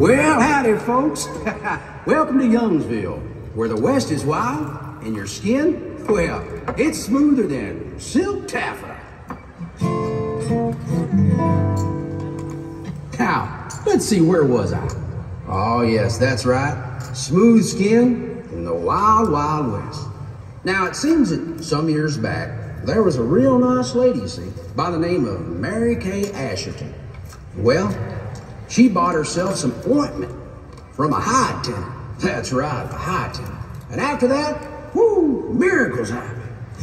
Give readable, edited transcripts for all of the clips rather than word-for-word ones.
Well, howdy, folks. Welcome to Youngsville, where the West is wild and your skin, well, it's smoother than silk taffeta. Now, let's see, where was I? Oh, yes, that's right. Smooth skin in the wild, wild West. Now, it seems that some years back, there was a real nice lady, you see, by the name of Mary Kay Asherton. Well, she bought herself some ointment from a hide tenant. That's right, a hide tenant. And after that, whoo, miracles happened.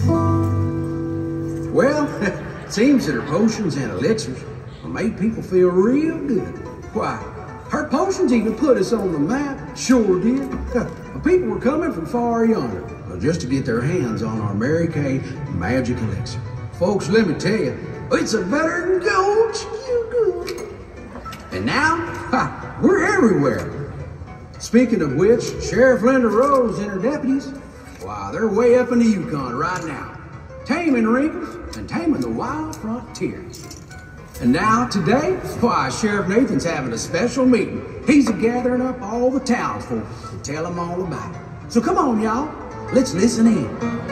Well, it seems that her potions and elixirs made people feel real good. Why, her potions even put us on the map. Sure did. People were coming from far yonder just to get their hands on our Mary Kay magic elixir. Folks, let me tell you, it's a better than gold. You good. And now, we're everywhere. Speaking of which, Sheriff Linda Rose and her deputies, why, they're way up in the Yukon right now, taming wrinkles and taming the wild frontier. And now, today, why, Sheriff Nathan's having a special meeting. He's gathering up all the townsfolk to tell them all about it. So come on, y'all, let's listen in.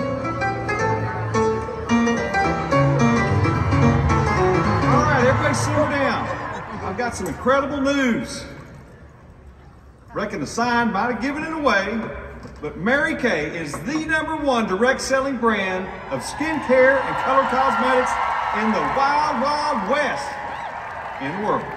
All right, everybody slow down. I've got some incredible news. Reckon the sign might have given it away, but Mary Kay is the #1 direct selling brand of skincare and color cosmetics in the wild, wild West in the world.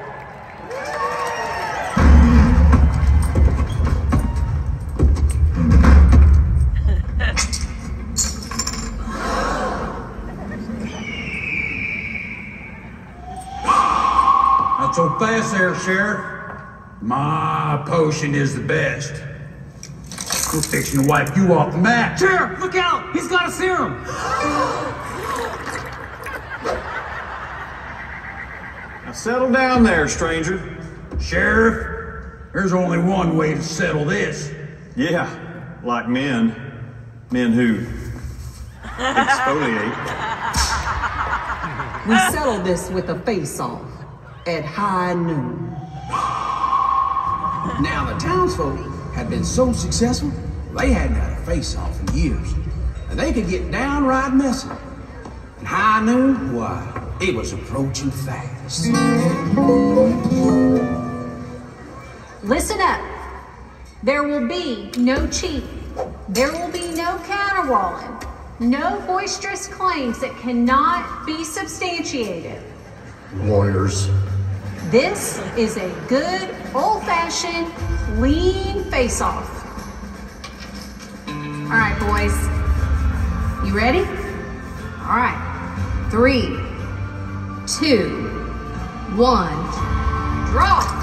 Not so fast there, Sheriff. My potion is the best. We're fixing to wipe you off the map. Sheriff, look out! He's got a serum! Now settle down there, stranger. Sheriff, there's only one way to settle this. Yeah, like men. Men who exfoliate. We settled this with a face-off at high noon. Now, the townsfolk had been so successful, they hadn't had a face-off in years. And they could get downright messy. And high noon, why, it was approaching fast. Listen up. There will be no cheating. There will be no counterwalling. No boisterous claims that cannot be substantiated. Lawyers. This is a good, old-fashioned, lean face-off. All right, boys. You ready? All right. 3, 2, 1, draw.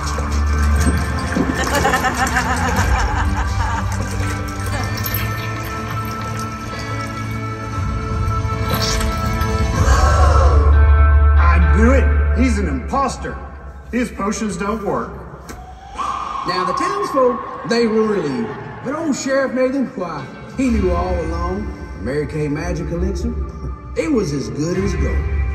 I knew it. He's an imposter. His potions don't work. Now, the townsfolk, they were relieved. But old Sheriff Nathan, why, he knew all along the Mary Kay magic elixir, it was as good as gold.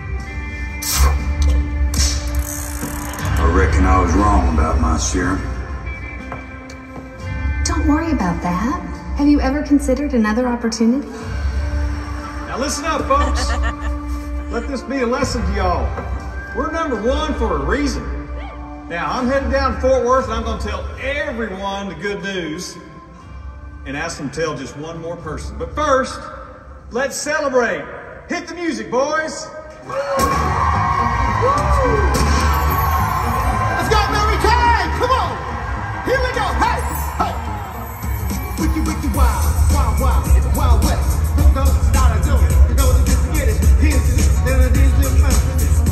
I reckon I was wrong about my serum. Don't worry about that. Have you ever considered another opportunity? Now listen up, folks. Let this be a lesson to y'all. We're #1 for a reason. Now, I'm headed down to Fort Worth and I'm going to tell everyone the good news and ask them to tell just one more person. But first, let's celebrate. Hit the music, boys. Let's go, Mary Kay! Come on! Here we go! Hey! Hey! Wiki, wiki, wild, wild, wild. It's the Wild West. Don't start a doing it. You know that this get it. Here's this, then it is your mouth.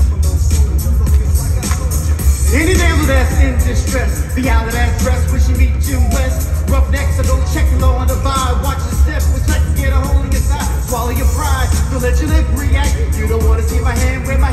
Any damsel that's in distress, be out of that dress when she meet you west. Rough necks, so go check the low on the vibe. Watch your step, which I can get a hold of your side. Swallow your pride, don't let your lip react. You don't want to see my hand where my